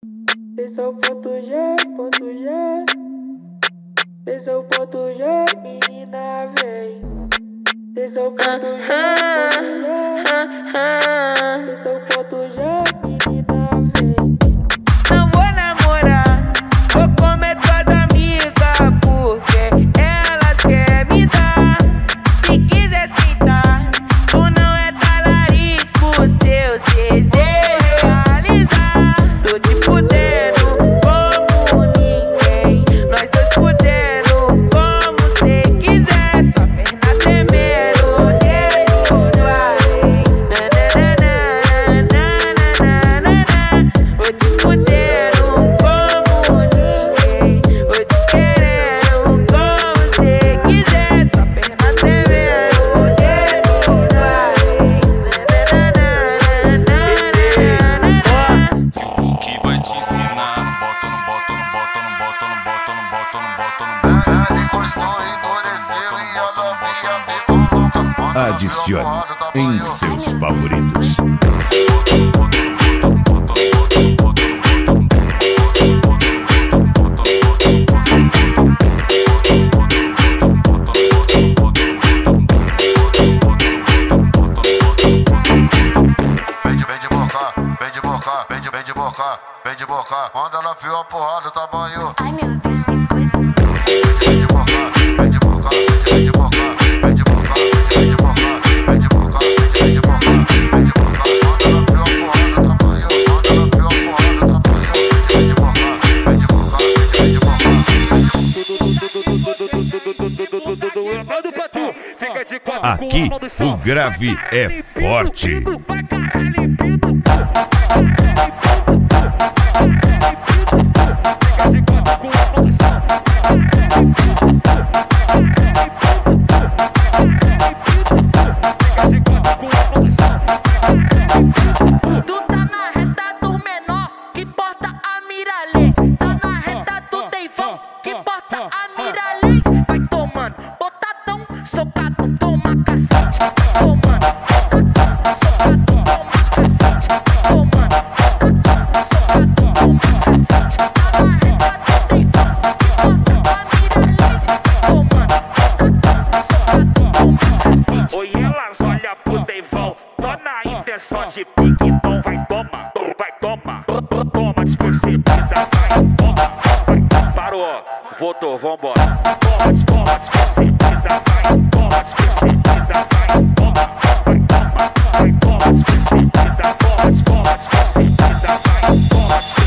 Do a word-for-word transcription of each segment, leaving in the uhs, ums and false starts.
Esse é o ponto G, ponto G. Esse é o ponto G, menina vem. Esse é o ponto G, ponto G. Esse é o ponto G, menina vem. Não vou namorar, vou comer tuas amigas, porque elas querem me dar. Se quiser sentar, tu não é talarico, seus desejos realizar. Tô te fudendo como ninguém, nós dois fudendo como cê quiser. Sua perna tremendo, dedo no além. Nananana, vou te fudendo como ninguém, vou te querendo como cê quiser. Sua perna tremendo, dedo no além. Que vai te ensinar. Não bota, não bota, não bota, não bota, não bota, não bota, não bota, não bota. Ele encostou, endureceu e a novinha ficou louca. Adicione em seus favoritos. Vem de, vem de boca, vem de boca, vem de, vem de boca, vem de boca. Quando ela viu a porrada do tamanho. Ai meu Deus, que coisa. Vem de boca, vem de boca, vem de boca, vem de boca, vem de boca, vem de boca, vem de boca, vem de boca. Quando ela viu a porrada do tamanho, quando ela viu a porrada do tamanho. Vem de boca, vem de boca, vem de boca. Aqui o grave é forte. Tu tá na reta do menor, que porta a miralês. Tá na reta do Deivão, que porta a miralês. Vai tomando, botadão, socado, toma cacete. Tomando, botadão, socado, toma cacete. Tomando, botadão, socado, toma cacete. Tá na reta do Deivão, que porta a miralês. Tomando, botadão, socado, toma cacete. Oi, elas olham pro Deivão, só na intenção de pique, então vai tomar, vai tomar, toma despercebida, vai toma, vai, parou, voltou, vambora, toma, toma despercebida, vai, toma despercebida, vai, toma, vai, toma, vai, toma despercebida, toma, toma despercebida, vai, toma.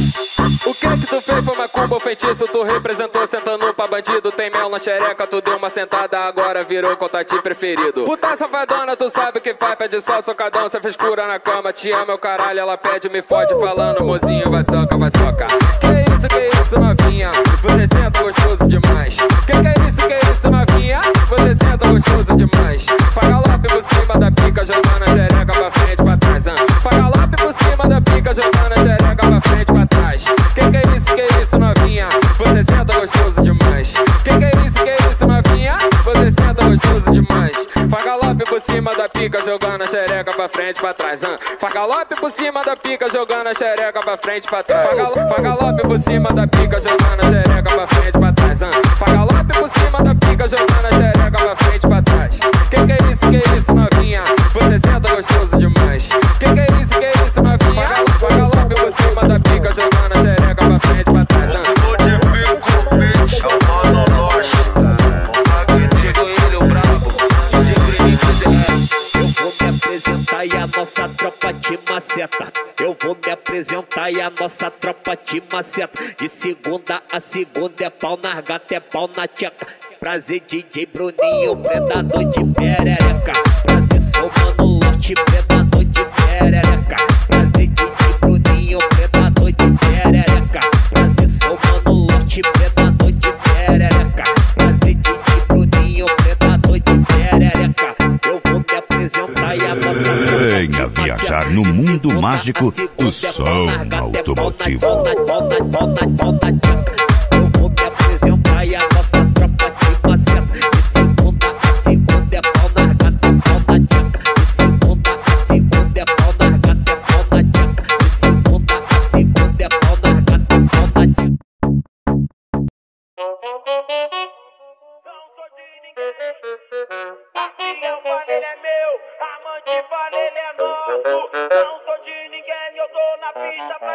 O que é que tu fez foi macumba ou feitiço? Tu representou sentando pra bandido. Tem mel na xereca, tu deu uma sentada, agora virou contatinho preferido. Puta safadona, tu sabe o que faz, pede só socadão. Cê fez cura na cama, te ama, meu caralho. Ela pede, me fode, falando, mozinho, vai soca, vai soca. Que isso, que isso, novinha? Você senta gostoso demais. Que que é isso, que isso, novinha? Você senta gostoso demais. Faz galope por cima da pica, jogando a xereca pra frente, pra trás. Faz galope por cima da pica, jogando a xereca pra frente, pra trás. Que que é isso, que isso, novinha? Você senta gostoso demais. Que que é isso, que isso, novinha? Você senta gostoso demais. Faz galope por cima da pica, jogando a xereca pra frente, pra trás. Faz galope por cima da pica, jogando a xereca pra frente, pra trás. Faz galope por cima da pica, jogando a xereca pra frente, pra trás. Faz galope por cima da pica, jogando a xereca pra frente, pra trás. Que que é isso, que isso, novinha? Você senta gostoso demais. Que que é isso, que isso, novinha? Faz galope por cima da pica, jogando a xereca pra frente, pra trás. Modifico o beat, chamando nós. Chegou ele, o brabo. Eu vou me apresentar e a nossa tropa te maceta. Eu vou me apresentar e a nossa tropa te maceta. De segunda a segunda é pau na gata, é pau na tcheca. Prazer D J Bruninho, predador de perereca. Prazer somando lote, predador de perereca. Prazer D J Bruninho, predador de perereca. Prazer somando lote, predador de perereca. Prazer D J Bruninho, predador de perereca. Eu vou me apresentar e a nossa Venha viajar no mundo mágico, o som automotivo. Eu vou me apresentar e a nossa tropa te maceta. De segunda a segunda é pau na gata, é pau na tcheca. De segunda a segunda é pau na gata, é pau na tcheca. De segunda a segunda é pau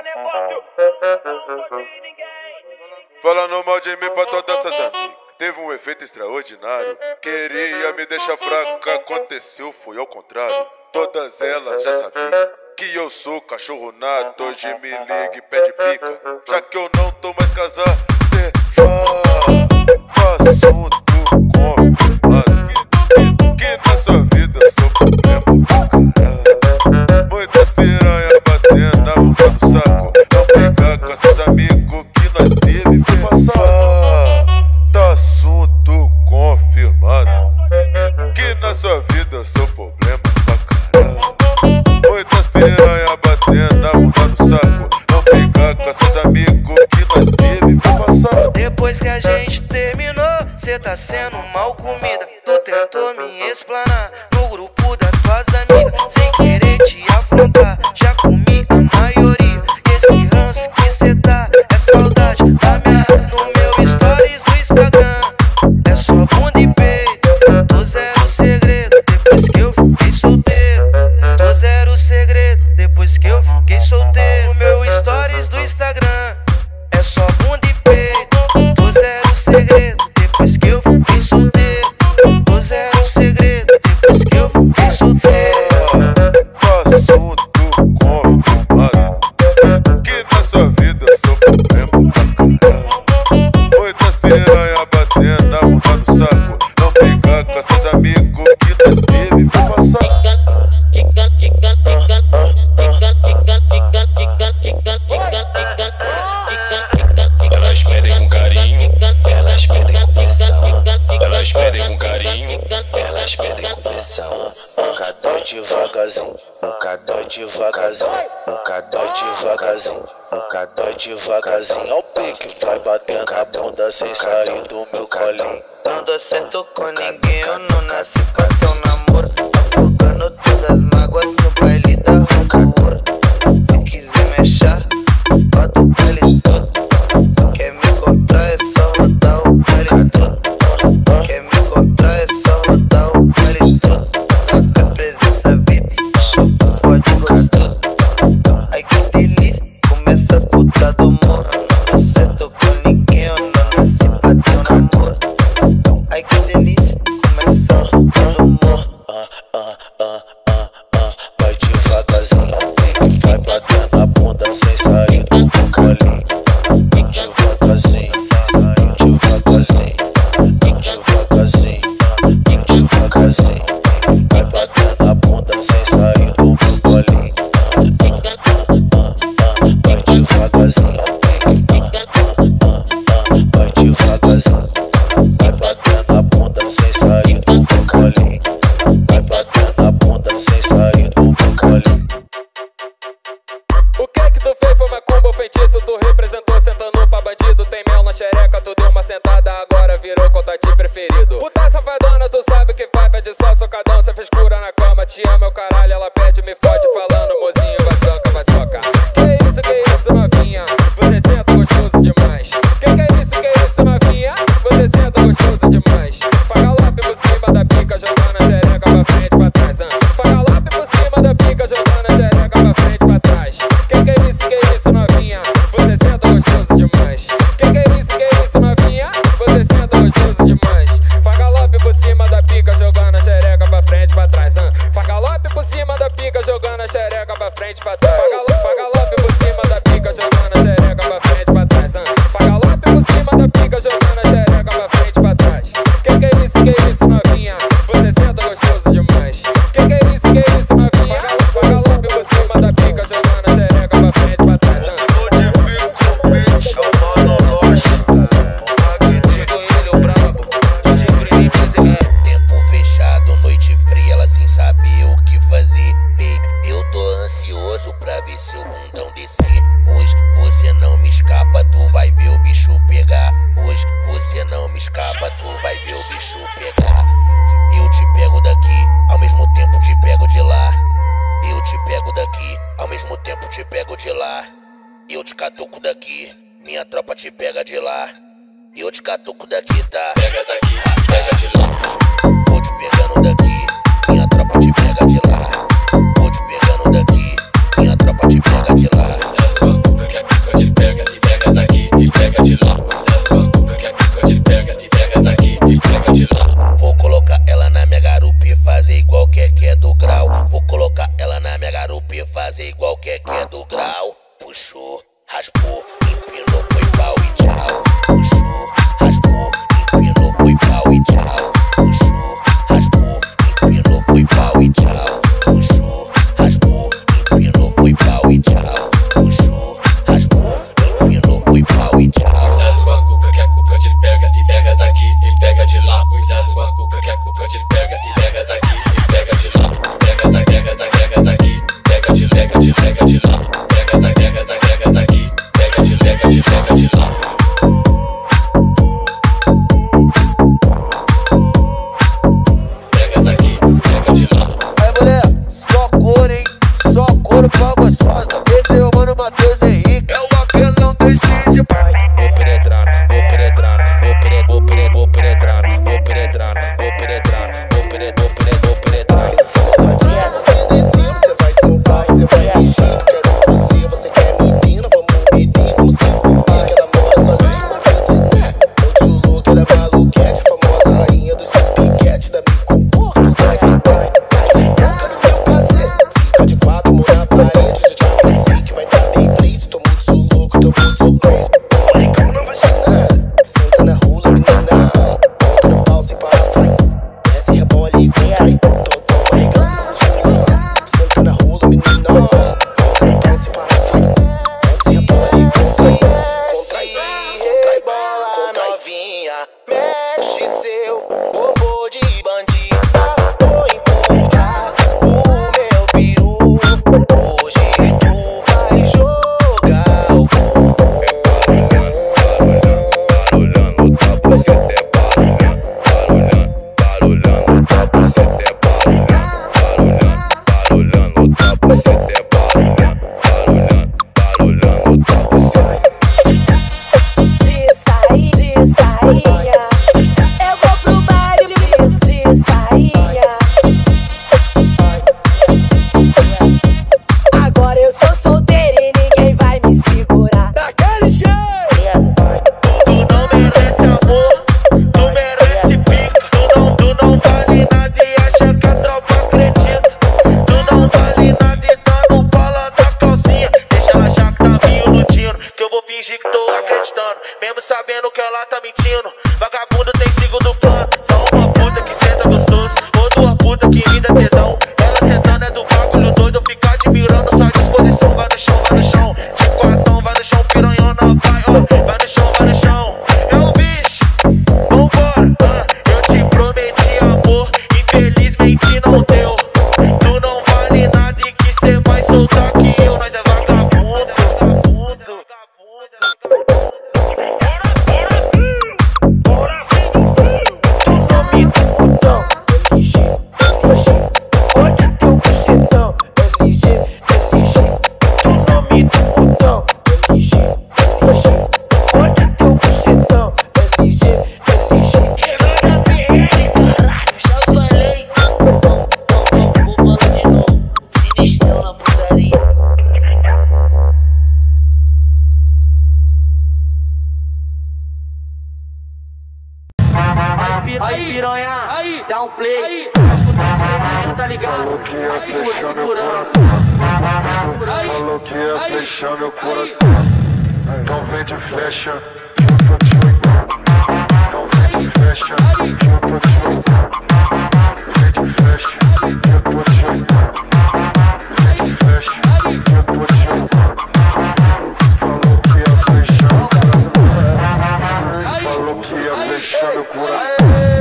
Falando mal de mim pra todas essas amigas. Teve um efeito extraordinário. Queria me deixar fraca, aconteceu, foi ao contrário. Todas elas já sabiam que eu sou cachorro nato. Hoje me liga e pede pica. Já que eu não tô mais casado, deixa assunto confirmado. Que, que, que na sua vida eu sou problema pra caralho. Muitas piranhas batendo na bunda do saco. Não brigar com seus amigos que nós teve foi passado. Tá assunto confirmado. Que na sua vida eu sou problema pra caralho. Muitas piranhas batendo na bunda do saco. Não brigar com seus amigos que nós teve foi passado. Depois que a gente terminou, cê tá sendo mal comida. Tu tentou me explanar no grupo das tuas amigas, sem querer te afrontar. Já comi a maioria. Esse ranço que cê tá é saudade da minha. No meu stories do Instagram é só bunda e peito. Tô zero segredo depois que eu fiquei solteiro. Tô zero segredo depois que eu fiquei solteiro. No meu stories do Instagram é só bunda e peito. Tô zero segredo depois que eu fiquei solteiro. Tô zero segredo depois que eu fiquei solteiro. Assunto confirmado. Que na sua vida eu sou problema pra caralho. Muitas piranhas batendo na bunda do saco. Não brigar com seus amigos que nós teve foi passado. Elas pedem com carinho, elas pedem com pressão. Elas pedem com carinho, elas pedem com pressão. Cada devagarzinho, cada devagarzinho, cada devagarzinho, cada devagarzinho. Ao pique vai batendo a bunda sem sair do meu colinho. Não dou certo com ninguém, eu não nasci pra ter um namoro. Afogando todas as mágoas no baile da rancor. Se quiser me achar, bota o baile todo. Quer me encontrar é só rodar o baile todo. Quer me encontrar é só rodar o baile todo. Com as presenças V I P, choco forte gostoso. Ai que delícia, começa as putas do morro. Não dou certo com ninguém, eu não nasci pra ter um namoro. Ai que delícia, começa a rodar do morro. Ah, ah, ah, ah, ah. Vai devagarzinho, vai batendo a bunda sem sair do meu colinho. Devagarzinho, devagarzinho, devagarzinho, devagarzinho. Vai batendo a bunda sem sair do meu colinho. Vai devagarzinho, vai devagarzinho. Vai batendo a bunda sem sair do meu colinho. Vai batendo a bunda sem sair do meu colinho. O que que tu fez foi macumba ou feitiço? Tu representou sentando pra bandido. Tem mel na xereca, tu deu uma sentada, agora virou contatinho preferido. Puta safadona, tu sabe que vai, pede só socadão. Cê fez cura na cama, te ama, meu caralho. Ela pede, me fode, falando mozinho, vai soca, vai soca. Que isso, que isso, novinha? Você senta gostoso demais. Que que é isso, que isso, novinha? Você senta gostoso demais. Faz galope por cima da pica, jogando a xereca pra frente, pra trás. Faz galope por cima da pica, jogando a xereca pra frente, pra trás. Que que é isso, que isso, novinha? Você senta gostoso demais. Que que é isso, que isso, novinha? Você senta gostoso demais. Faz galope por cima da pica, jogando a xereca pra frente, pra trás. Faz galope por cima da pica, jogando a xereca pra frente, pra trás. Faz galope por cima da pica, jogando a xereca pra frente, pra trás. Faz galope por cima da pica, jogando a xereca pra frente, pra trás. Que que é isso, que isso, novinha? Você senta gostoso demais. Que que é isso, que isso, novinha? Faz galope por cima da pica, jogando a xereca pra frente, pra trás. Tempo fechado, noite fria, ela sem saber o que fazer. Baby, eu tô ansioso pra ver seu bundão descer. Hoje você não me escapa, tu vai ver o bicho pegar. Hoje você não me escapa, tu vai ver o bicho pegar. Eu te pego daqui, ao mesmo tempo te pego de lá. Eu te pego daqui, ao mesmo tempo te pego de lá. Eu te catuco daqui, minha tropa te pega de lá. Eu te catuco daqui, tá? Pega daqui, pega de lá. Vou te pegando daqui, minha tropa te pega de lá. Vou te pegando daqui, minha tropa te pega de lá. fingir que tô acreditando, mesmo sabendo que ela tá mentindo. Vagabundo tem segundo plano, só uma puta que senta gostoso, ou duas puta que me dá tesão. Ela sentando é do bagulho doido, eu fico admirando só disposição. Vai no chão, vai no chão, de quatão, vai no chão, piranhona, vai, ó. Vai no chão, vai no chão, é o bicho, vambora, ah. Eu te prometi amor, infelizmente não deu. Tu não vale nada e que cê vai soltar que eu. Nós é vagabundo, vagabundo, vagabundo. Tu nome do putão, L G, L G. Pode teu bucetão, L G, L G. Tu nome do putão, L G, L G. Pode teu bucetão, L G, L G. Quebrou na P R, caralho, já falei. Vou falar de novo, sinistrão na putaria. Aí, piranha, aí, dá um play. Aí, tá ligado? Falou que ia Segura, fechar meu segura. coração. Falou que ia fechar meu coração. Então vem de flecha, que eu tô te olhando. Então vem de flecha, que eu tô te olhando. Vem de flecha, que eu tô te olhando. Vem de flecha, que eu tô te olhando. Falou que ia fechar meu coração. Falou que ia fechar meu coração.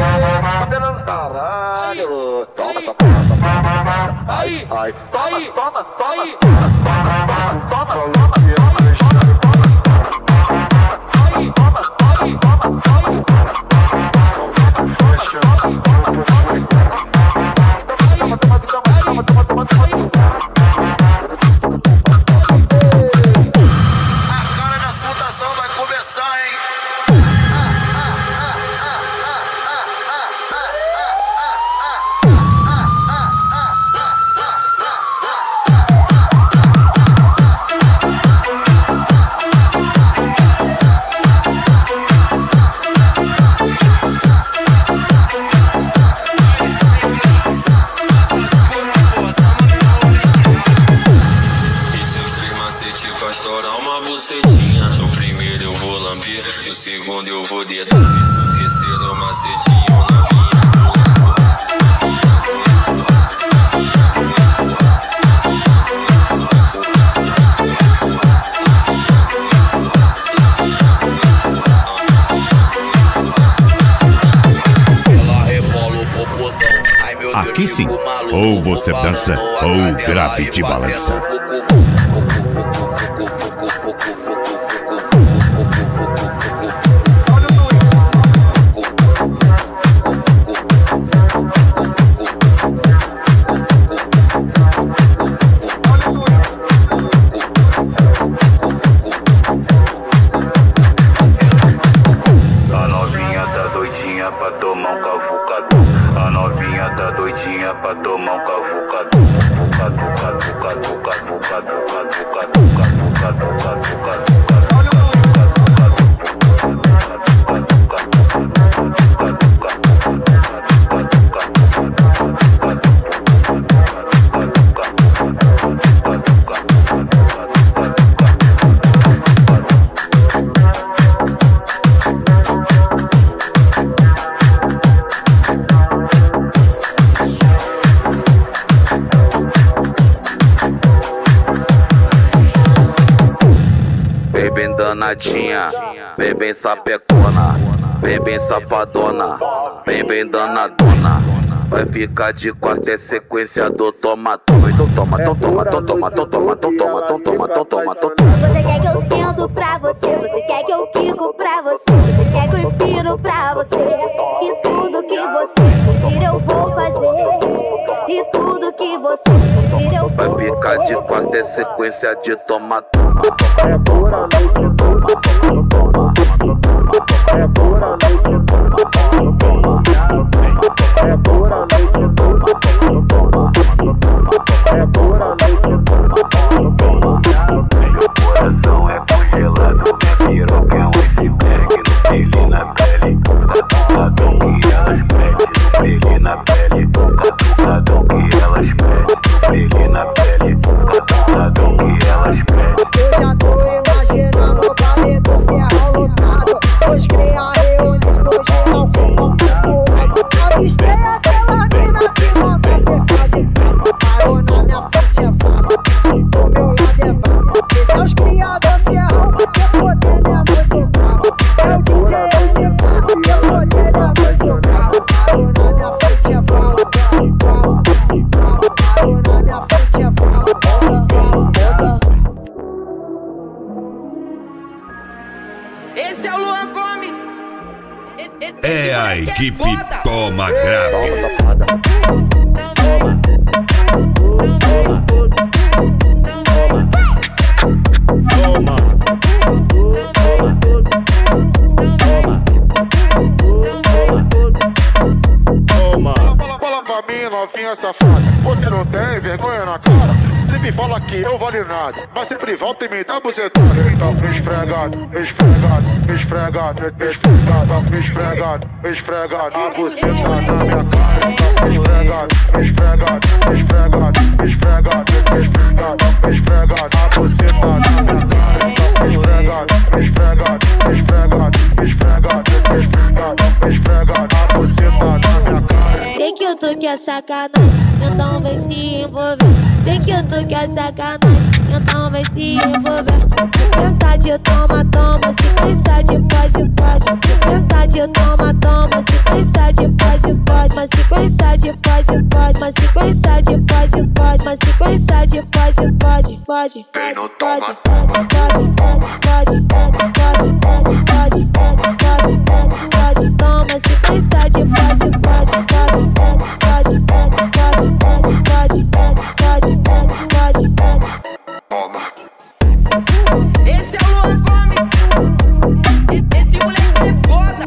Caralho, toma essa porra, essa porra, essa porra. Ai, ai, toma, toma, toma, toma, toma. Falou que ia fechar meu coração. Ai, toma, toma, toma, toma. Fecha, eu tô te toma, toma, toma, toma, toma, toma, toma. A cara da soltação vai começar, hein? No segundo eu vou dedar, no terceiro macetinho novinha. Ela rebola o popozão. Ai meu Deus, Aqui sim, fico maluco, ou você vou dança falando, ou a o cadela grave te vai balança. batendo, A novinha tá doidinha pra tomar um cavucadão. A novinha tá doidinha pra tomar um cavucadão. Vem bem danadinha, vem bem sapecona, vem bem safadona, vem bem danadona. Vai ficar de quatro é sequência do toma, toma. Então toma, então toma, então toma, então toma, então toma, então toma, então toma, então toma. Você quer que eu sinto pra você, você quer que eu quico pra você, você quer que eu empino pra você. E tudo que você pedir eu vou fazer. E tudo que você pedir eu vou Vai ficar de quatro é sequência de toma, toma. É pura noite, toma, toma, toma. É pura noite, toma, toma, toma. É pura noite, toma, toma, toma. É pura noite, toma, toma, toma. Meu coração é congelado, minha piroca é um iceberg. No pele na pele, catucadão que elas pedem. No pele na pele, catucadão que elas pedem. No pele na pele, catucadão que elas pedem. Eu já tô imaginando Esse é o Luan Gomes. É a equipe Toma Grave. Toma. Toma. Fala, fala pra mim, novinha safada. Você não tem vergonha na cara? Sempre fala que eu vale nada, mas sempre volta e me dá bucetada. Então esfregado, esfregado, esfregado, esfregado, esfregado, esfregado. A buceta na minha cara. Então esfregado, esfregado, esfregado, esfregado, esfregado, esfregado. A buceta na minha cara. Então esfregado, esfregado, esfregado, esfregado, esfregado, esfregado. A buceta na minha cara. Sei que eu tô que é sacanagem, então vem se envolver. Sei que eu tô que é sacanagem, então vem se envolver. Se pensar de toma, toma, se pensar de pode, pode. Se pensar de toma, toma, se pensar de pode, pode. Mas se pensar de pode, pode. Mas se pensar de pode, pode. Mas se pensar de pode, pode, pode. Vem no toma, Pode, pode, pode, pode, pode, pode, pode, pode, pode. Toma, se pensar de pode, pode, pode, pode, pode, pode, pode, pode, pode, pode. toma. Esse é o Luan Gomes. Esse moleque é foda.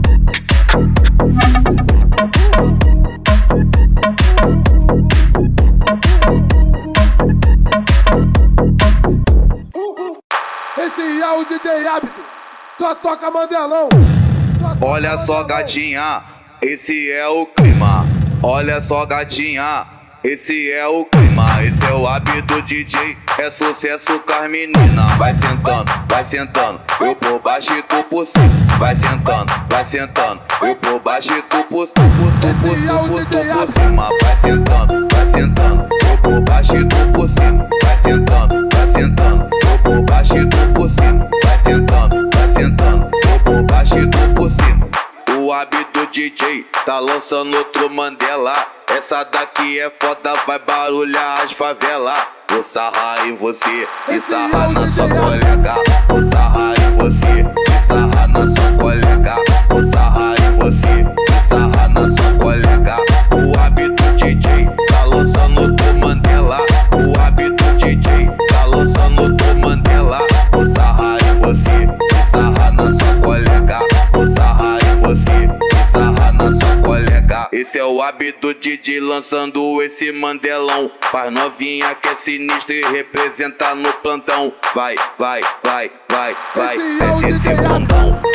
Esse é o D J Hábito, só toca Mandelão. Olha só, gatinha, esse é o clima. Olha só, gatinha, esse é o clima. Esse é o hábito D J, é sucesso com as meninas. Vai sentando, vai sentando, eu por baixo e tu por cima. Vai sentando, vai sentando, eu por baixo e tu por cima. Esse é o D J Hábito. Vai sentando, vai sentando, eu por baixo e tu por cima. Vai sentando, vai sentando, eu por baixo e tu por cima. Vai sentando, vai sentando, eu por baixo e tu por cima. O hábito D J tá lançando outro Mandela. Essa daqui é foda, vai barulhar as favelas. Vou sarrar em você e sarrar na sua colega. Vou sarrar em você e sarrar na sua colega. Vou sarrar em você e sarrar na sua colega. O hábito D J tá lançando outro Mandela. O hábito D J tá lançando outro Mandela. Vou sarrar em você e sarrar na sua colega. Vou sarrar em você e sarrar na sua colega. Esse é o hábito D J lançando esse Mandelão. Faz novinha que é sinistra e representa no plantão. Vai, vai, vai, vai, vai, desce esse bundão.